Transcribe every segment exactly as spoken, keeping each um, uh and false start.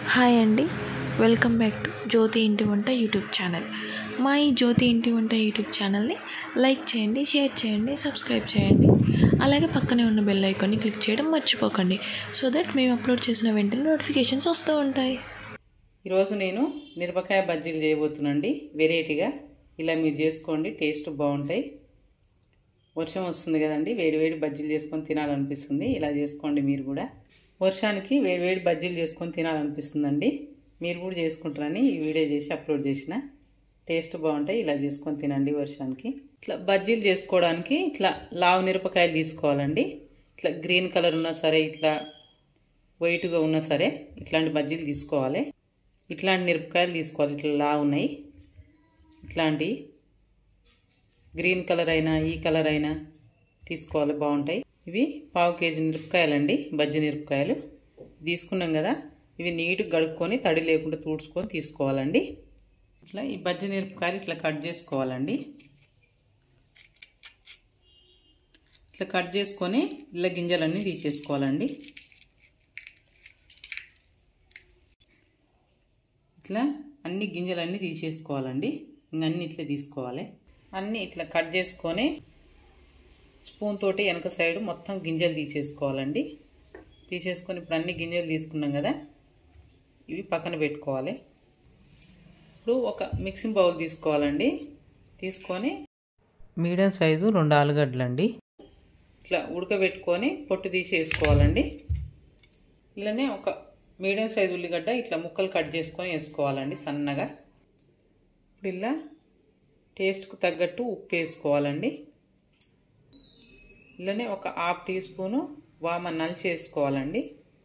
Hi అండి, welcome back to జ్యోతి ఇంటి వంట యూట్యూబ్ ఛానల్. మా ఈ జ్యోతి ఇంటి వంట యూట్యూబ్ ఛానల్ని లైక్ చేయండి, షేర్ చేయండి, సబ్స్క్రైబ్ చేయండి. అలాగే పక్కనే ఉన్న బెల్ ఐకాన్ని క్లిక్ చేయడం మర్చిపోకండి, సో దట్ మేము అప్లోడ్ చేసిన వెంటనే నోటిఫికేషన్స్ వస్తూ ఉంటాయి. ఈరోజు నేను మిరపకాయ బజ్జీలు చేయబోతున్నాండి. వెరైటీగా ఇలా మీరు చేసుకోండి, టేస్ట్ బాగుంటాయి. వర్షం వస్తుంది కదండి, వేడి వేడి బజ్జీలు చేసుకొని తినాలనిపిస్తుంది. ఇలా చేసుకోండి మీరు కూడా. వర్షానికి వేడి వేడి బజ్జీలు చేసుకొని తినాలనిపిస్తుందండి. మీరు కూడా చేసుకుంటారని ఈ వీడియో చేసి అప్లోడ్ చేసిన. టేస్ట్ బాగుంటాయి, ఇలా చేసుకొని తినండి వర్షానికి. ఇట్లా బజ్జీలు చేసుకోవడానికి ఇట్లా లావు మిరపకాయలు తీసుకోవాలండి. ఇట్లా గ్రీన్ కలర్ ఉన్నా సరే, ఇట్లా వైట్గా ఉన్నా సరే ఇట్లాంటి బజ్జీలు తీసుకోవాలి. ఇట్లాంటి మిరపకాయలు తీసుకోవాలి. ఇట్లా లావు ఉన్నాయి, ఇట్లాంటి గ్రీన్ కలర్ అయినా ఈ కలర్ అయినా తీసుకోవాలి, బాగుంటాయి. ఇవి పావు కేజీ మిరపకాయలండి, బజ్జీ మిరపకాయలు తీసుకున్నాం కదా. ఇవి నీట్గా కడుక్కొని తడి లేకుండా తుడుచుకొని తీసుకోవాలండి. ఇట్లా ఈ బజ్జీ మిరపకాయలు ఇట్లా కట్ చేసుకోవాలండి. ఇట్లా కట్ చేసుకొని ఇలా గింజలన్నీ తీసేసుకోవాలండి. ఇట్లా అన్ని గింజలన్నీ తీసేసుకోవాలండి. ఇంక అన్ని ఇట్లా తీసుకోవాలి. అన్నీ ఇట్లా కట్ చేసుకొని స్పూన్ తోటి వెనక సైడ్ మొత్తం గింజలు తీసేసుకోవాలండి. తీసేసుకొని ఇప్పుడు అన్ని గింజలు తీసుకున్నాం కదా, ఇవి పక్కన పెట్టుకోవాలి. ఇప్పుడు ఒక మిక్సింగ్ బౌల్ తీసుకోవాలండి. తీసుకొని మీడియం సైజు రెండు ఆలుగడ్డలండి ఇట్లా ఉడకబెట్టుకొని పొట్టు తీసేసుకోవాలండి. ఇలానే ఒక మీడియం సైజు ఉల్లిగడ్డ ఇట్లా ముక్కలు కట్ చేసుకొని వేసుకోవాలండి సన్నగా. ఇప్పుడు ఇలా టేస్ట్కు తగ్గట్టు ఉప్పు వేసుకోవాలండి. ఇలానే ఒక హాఫ్ టీ స్పూను వామ నలిచి వేసుకోవాలండి.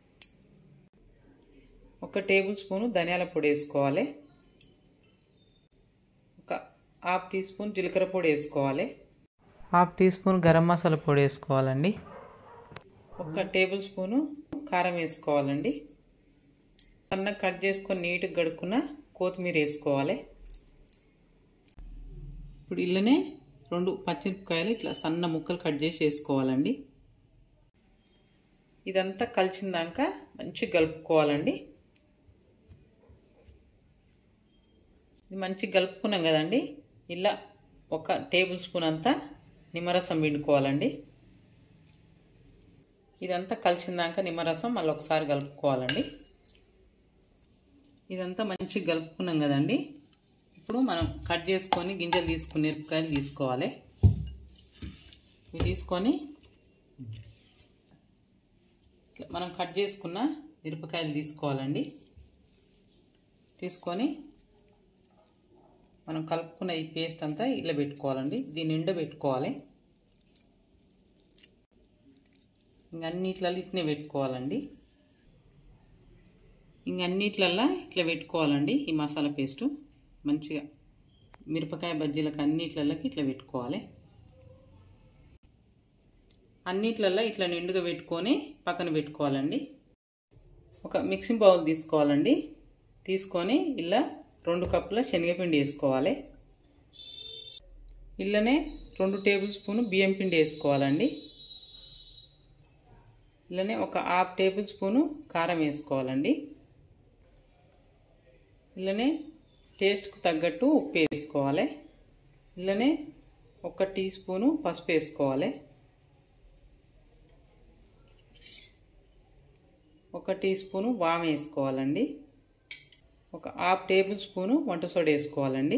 ఒక టేబుల్ స్పూను ధనియాల పొడి వేసుకోవాలి. ఒక హాఫ్ టీ స్పూన్ జీలకర్ర పొడి వేసుకోవాలి. Half teaspoon garam masala పొడి వేసుకోవాలండి. ఒక టేబుల్ స్పూను కారం వేసుకోవాలండి. సన్నగా కట్ చేసుకొని నీట్గా కడుక్కున్న కొత్తిమీర వేసుకోవాలి. ఇప్పుడు ఇల్లనే రెండు పచ్చిమిరపకాయలు ఇట్లా సన్న ముక్కలు కట్ చేసి వేసుకోవాలండి. ఇదంతా కలిసిందాక మంచిగా కలుపుకోవాలండి. ఇది మంచిగా కలుపుకున్నాం కదండి. ఇలా ఒక టేబుల్ స్పూన్ అంతా నిమ్మరసం పిండుకోవాలండి. ఇదంతా కలిసిందాక నిమ్మరసం మళ్ళీ ఒకసారి కలుపుకోవాలండి. ఇదంతా మంచిగా కలుపుకున్నాం కదండి. ఇప్పుడు మనం కట్ చేసుకొని గింజలు తీసుకుని మిరపకాయలు తీసుకోవాలి. ఇవి తీసుకొని మనం కట్ చేసుకున్న మిరపకాయలు తీసుకోవాలండి. తీసుకొని మనం కలుపుకున్న ఈ పేస్ట్ అంతా ఇలా పెట్టుకోవాలండి. దీన్ని నిండా పెట్టుకోవాలి. ఇంక అన్నిట్లలో ఇట్నే పెట్టుకోవాలండి. ఇంక అన్నిట్లల్లో ఇట్లా పెట్టుకోవాలండి. ఈ మసాలా పేస్టు మంచిగా మిరపకాయ బజ్జీలకు అన్నిట్లలోకి ఇట్లా పెట్టుకోవాలి. అన్నిట్లల్లో ఇట్లా నిండుగా పెట్టుకొని పక్కన పెట్టుకోవాలండి. ఒక మిక్సింగ్ బౌల్ తీసుకోవాలండి. తీసుకొని ఇలా రెండు కప్పుల శనగపిండి వేసుకోవాలి. ఇలానే రెండు టేబుల్ స్పూన్ బియ్యం పిండి వేసుకోవాలండి. ఇలానే ఒక హాఫ్ టేబుల్ స్పూను కారం వేసుకోవాలండి. ఇలానే టేస్ట్కు తగ్గట్టు ఉప్పు వేసుకోవాలి. ఇలానే ఒక టీ స్పూను పసుపు వేసుకోవాలి. ఒక టీ స్పూను వామ వేసుకోవాలండి. ఒక హాఫ్ టేబుల్ స్పూను వంట సోడా వేసుకోవాలండి.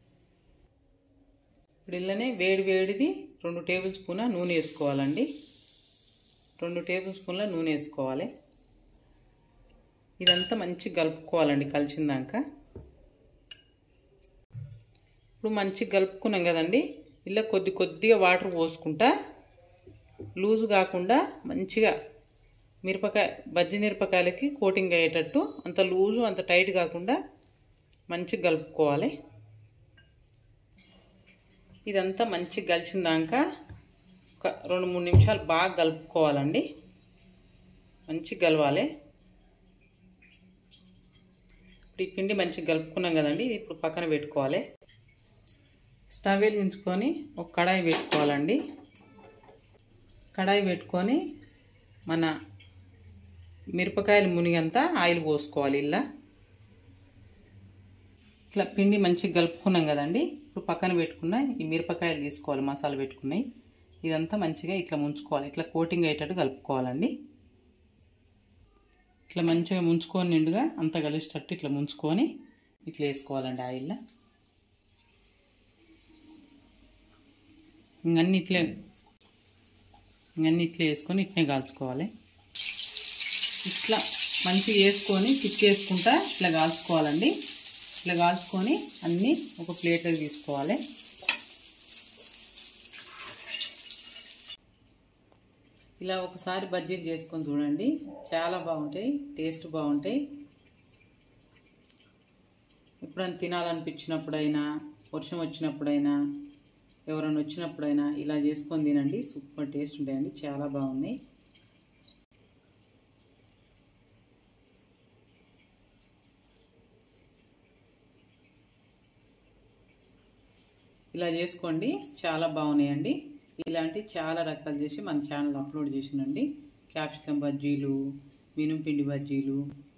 ఇప్పుడు ఇలానే వేడి వేడిది రెండు టేబుల్ స్పూన్ నూనె వేసుకోవాలండి. రెండు టేబుల్ స్పూన్ల నూనె వేసుకోవాలి. ఇదంతా మంచిగా కలుపుకోవాలండి కలిసిందాక. ఇప్పుడు మంచిగా కలుపుకున్నాం కదండి. ఇలా కొద్ది కొద్దిగా వాటర్ పోసుకుంటా లూజు కాకుండా మంచిగా మిరపకాయ బజ్జీ మిరపకాయలకి కోటింగ్ అయ్యేటట్టు అంత లూజు అంత టైట్ కాకుండా మంచిగా కలుపుకోవాలి. ఇదంతా మంచిగా కలిసిందాక ఒక రెండు మూడు నిమిషాలు బాగా కలుపుకోవాలండి. మంచిగా కలవాలి. ఇప్పుడు ఈ పిండి మంచిగా కలుపుకున్నాం కదండి. ఇప్పుడు పక్కన పెట్టుకోవాలి. స్టవ్ వెలిగించుకొని ఒక కడాయి పెట్టుకోవాలండి. కడాయి పెట్టుకొని మన మిరపకాయలు మునిగంతా ఆయిల్ పోసుకోవాలి. ఇలా ఇట్లా పిండి మంచిగా కలుపుకున్నాం కదండి. ఇప్పుడు పక్కన పెట్టుకున్న ఈ మిరపకాయలు తీసుకోవాలి, మసాలా పెట్టుకున్నాయి. ఇదంతా మంచిగా ఇట్లా ముంచుకోవాలి, ఇట్లా కోటింగ్ అయ్యేటట్టు కలుపుకోవాలండి. ఇట్లా మంచిగా ముంచుకొని నిండుగా అంతా కలిసేటట్టు ఇట్లా ముంచుకొని ఇట్లా వేసుకోవాలండి ఆయిల్లో. ఇంకన్నీ ఇట్లే ఇంకన్నీ ఇట్లా వేసుకొని ఇట్లనే కాల్చుకోవాలి. ఇట్లా మంచిగా వేసుకొని తిప్పేసుకుంటా ఇట్లా కాల్చుకోవాలండి. ఇట్లా కాల్చుకొని అన్నీ ఒక ప్లేట్లోకి తీసుకోవాలి. ఇలా ఒకసారి బజ్జీలు చేసుకొని చూడండి, చాలా బాగుంటాయి, టేస్ట్ బాగుంటాయి. ఎప్పుడైనా తినాలనిపించినప్పుడైనా, వర్షం వచ్చినప్పుడైనా, ఎవరైనా వచ్చినప్పుడైనా ఇలా చేసుకొని తినండి. సూపర్ టేస్ట్ ఉంటాయండి, చాలా బాగున్నాయి. ఇలా చేసుకోండి, చాలా బాగున్నాయండి. ఇలాంటి చాలా రకాలు చేసి మన ఛానల్ అప్లోడ్ చేసినండి. క్యాప్సికమ్ బజ్జీలు, మినుముపిండి బజ్జీలు,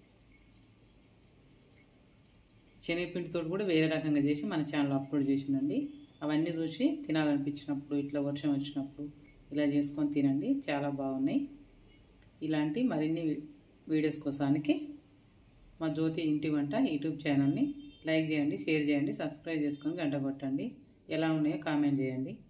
శనగపిండితో కూడా వేరే రకంగా చేసి మన ఛానల్ అప్లోడ్ చేసినండి. అవన్నీ చూసి తినాలనిపించినప్పుడు, ఇట్లా వర్షం వచ్చినప్పుడు ఇలా చేసుకొని తినండి, చాలా బాగున్నాయి. ఇలాంటి మరిన్ని వీడియోస్ కోసానికి మా జ్యోతి ఇంటి వంట యూట్యూబ్ ఛానల్ని లైక్ చేయండి, షేర్ చేయండి, సబ్స్క్రైబ్ చేసుకొని గంట కొట్టండి. ఎలా ఉన్నాయో కామెంట్ చేయండి.